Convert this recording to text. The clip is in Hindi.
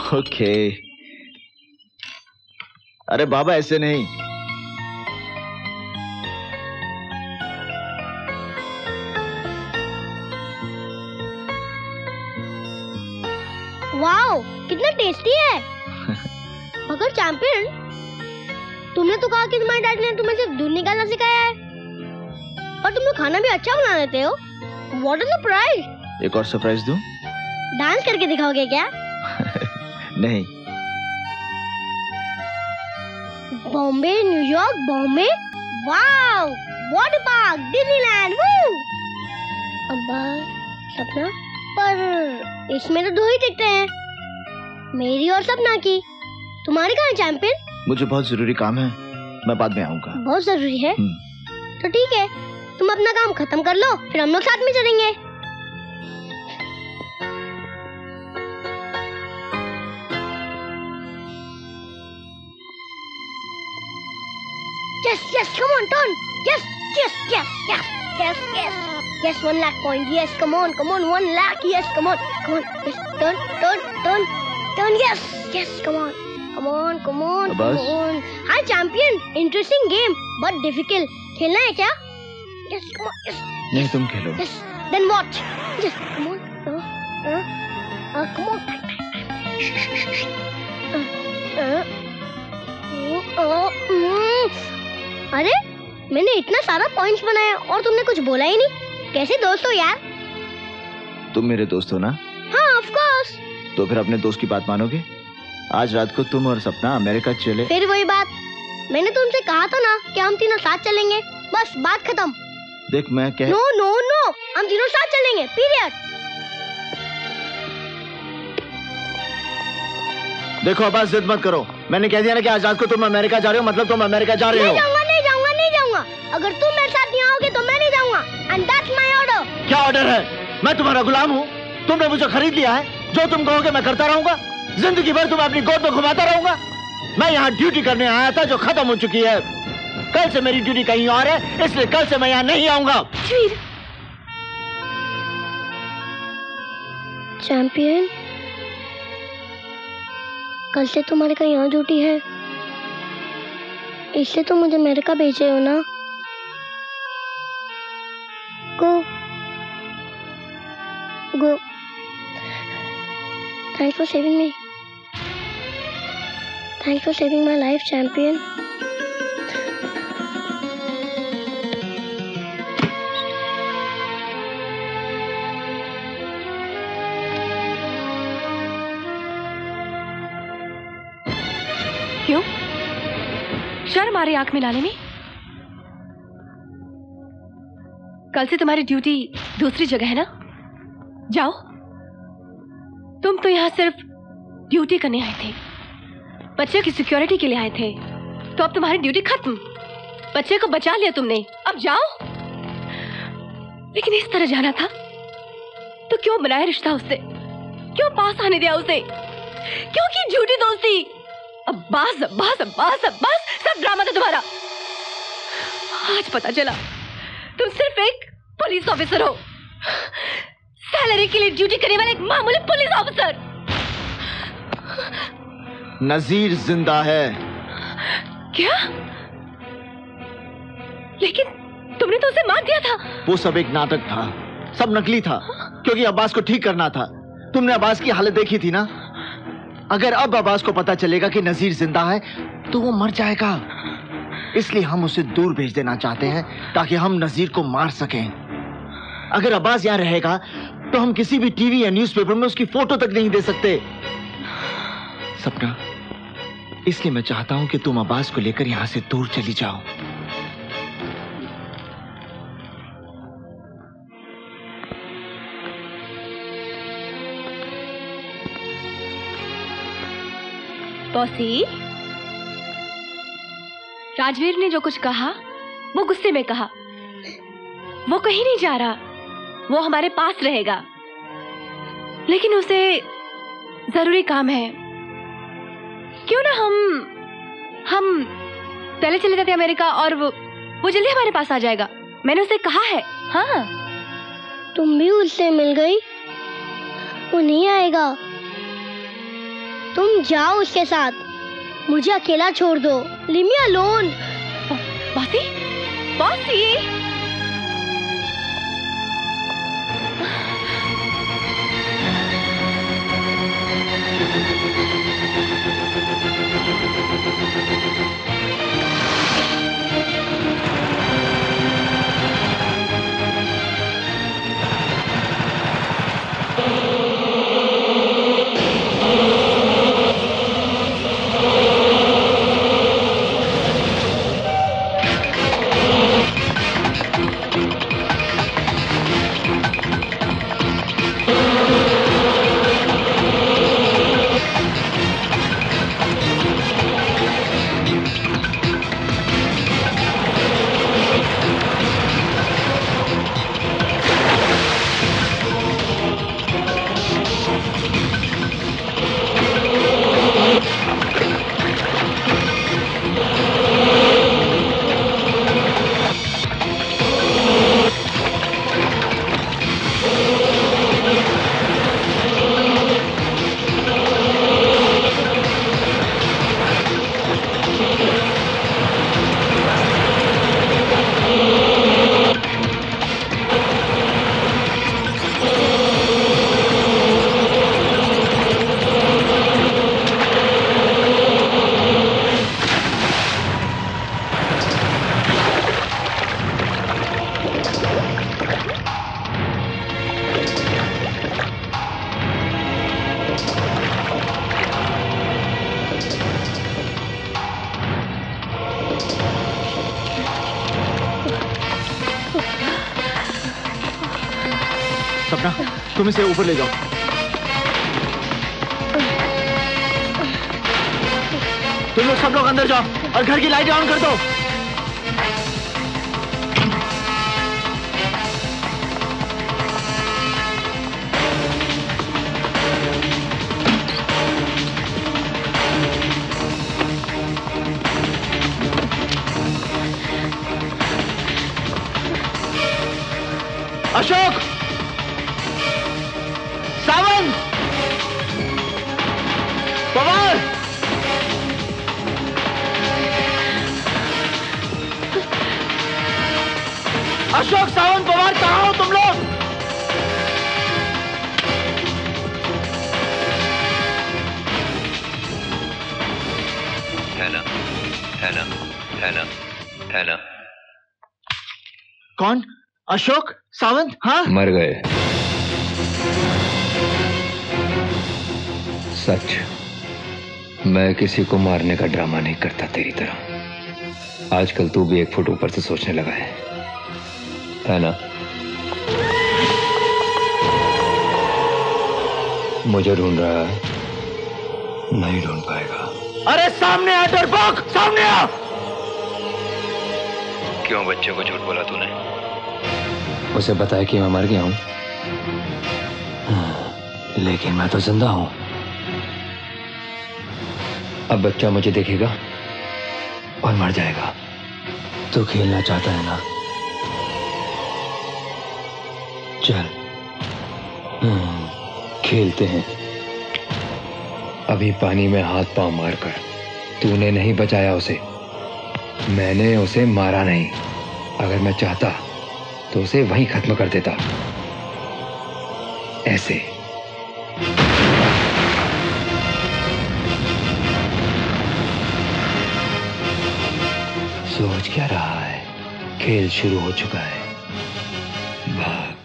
ओके। अरे बाबा ऐसे नहीं। वाओ, कितना टेस्टी है। मगर चैंपियन, तुमने तो कहा कि तुम्हारे डैडी ने तुम्हें सिर्फ दूध निकालना सिखाया है और तुम लोग खाना भी अच्छा बना लेते हो। What a surprise! एक और सरप्राइज दूं? डांस करके दिखाओगे क्या? नहीं। Bombay, New York, Bombay, wow, water park, Disneyland, woo. अब्बा, सपना, पर इसमें तो 2 ही टिकटें हैं, मेरी और सपना की। तुम्हारी कहाँ है चैंपियन? मुझे बहुत जरूरी काम है, मैं बाद में आऊंगा। बहुत जरूरी है? तो ठीक है, तुम अपना काम खत्म कर लो, फिर हम लोग साथ में चलेंगे। Yes, yes, come on, turn. Yes, yes, yes, yes, yes, yes. Yes, 1 lakh point. Yes, come on, 1 lakh. Yes, come on. Yes, turn, turn, turn, turn. Yes, yes, come on. Come on, come on, come on. Hi, champion. Interesting game, but difficult. खेलना है क्या? Yes, come on. Yes. नहीं, तुम खेलो. Yes, then watch. Yes, come on. Come on. अरे, मैंने इतना सारा पॉइंट्स बनाया और तुमने कुछ बोला ही नहीं। कैसे दोस्त हो यार? तुम मेरे दोस्त हो ना? हाँ, ऑफ कोर्स। तो फिर अपने दोस्त की बात मानोगे? आज रात को तुम और सपना अमेरिका चले। फिर वही बात, मैंने तुमसे कहा था ना कि हम तीनों साथ चलेंगे। बस बात खत्म। देख मैं कह। नो नो नो, हम तीनों साथ चलेंगे, पीरियड। देखो अब्बास, जिद मत करो। मैंने कह दिया ना कि आज रात को तुम अमेरिका जा रहे हो, मतलब तुम अमेरिका जा रहे हो। नहीं जाऊंगा, नहीं जाऊंगा, नहीं जाऊंगा। अगर तुम मेरे साथ नहीं आओगे तो मैं नहीं जाऊंगा। And that's my order. क्या ऑर्डर है? मैं तुम्हारा गुलाम हूँ? तुमने मुझे खरीद लिया है? जो तुम कहोगे मैं करता रहूंगा। जिंदगी भर तुम्हें अपनी गोद में घुमाता रहूंगा। मैं यहाँ ड्यूटी करने आया था जो खत्म हो चुकी है। कल से मेरी ड्यूटी कहीं और है, इसलिए कल से मैं यहाँ नहीं आऊंगा। चैंपियन, कल से तुम्हारे का यहाँ ड्यूटी है, इसलिए तो मुझे अमेरिका भेजे हो ना। Go go. Thanks for saving me. Thanks for saving my life champion. क्यों? शर्म आ रही आंख में डाले में? कल से तुम्हारी ड्यूटी दूसरी जगह है ना? जाओ। तुम तो यहां सिर्फ ड्यूटी करने आए थे, बच्चे की सिक्योरिटी के लिए आए थे। तो अब तुम्हारी ड्यूटी खत्म, बच्चे को बचा लिया तुमने, अब जाओ। लेकिन इस तरह जाना था तो क्यों बनाया रिश्ता उससे? क्यों पास आने दिया उसे? क्यों की झूठी दोस्ती? अब्बास अब्बास अब्बास अब्बास, सब ड्रामा था तुम्हारा। आज पता चला तुम सिर्फ एक पुलिस ऑफिसर हो, सैलरी के लिए ड्यूटी करने वाला एक मामूली पुलिस ऑफिसर। नजीर जिंदा है। क्या? लेकिन तुमने तो उसे मार दिया था। वो सब एक नाटक था, सब नकली था, क्योंकि अब्बास को ठीक करना था। तुमने अब्बास की हालत देखी थी ना। अगर अब अब्बास को पता चलेगा कि नजीर जिंदा है तो वो मर जाएगा। इसलिए हम उसे दूर भेज देना चाहते हैं ताकि हम नजीर को मार सकें। अगर अब्बास यहाँ रहेगा तो हम किसी भी टीवी या न्यूज़पेपर में उसकी फोटो तक नहीं दे सकते। सपना, इसलिए मैं चाहता हूं कि तुम अब्बास को लेकर यहां से दूर चली जाओ। बॉसी, राजवीर ने जो कुछ कहा वो गुस्से में कहा। वो कहीं नहीं जा रहा, वो हमारे पास रहेगा। लेकिन उसे जरूरी काम है। क्यों ना हम पहले चले जाते अमेरिका और वो जल्दी हमारे पास आ जाएगा। मैंने उसे कहा है। हाँ, तुम भी उससे मिल गई? वो नहीं आएगा। तुम जाओ उसके साथ, मुझे अकेला छोड़ दो। Leave me alone. बासी, बासी। सपना, तुम इसे ऊपर ले जाओ। तुम लोग सब लोग अंदर जाओ और घर की लाइटें ऑन कर दो। अशोक, सावंत, पवार, अशोक, सावंत, पवार, कहाँ हो तुम लोग? हैना, हैना, हैना, हैना। कौन? अशोक, सावंत? हाँ, मर गए। सच, मैं किसी को मारने का ड्रामा नहीं करता तेरी तरह। आजकल तू भी 1 फुट ऊपर से सोचने लगा है ना? मुझे ढूंढ रहा है, नहीं ढूंढ पाएगा। अरे सामने आ डरपोक, सामने आ। क्यों बच्चे को झूठ बोला तूने? उसे बताया कि मैं मर गया हूं, लेकिन मैं तो जिंदा हूं। अब बच्चा मुझे देखेगा और मर जाएगा। तू खेलना चाहता है ना? चल, खेलते हैं। अभी पानी में हाथ पांव मारकर तूने नहीं बचाया उसे, मैंने उसे मारा नहीं। अगर मैं चाहता तो उसे वहीं खत्म कर देता, ऐसे। सोच क्या रहा है? खेल शुरू हो चुका है। भाग।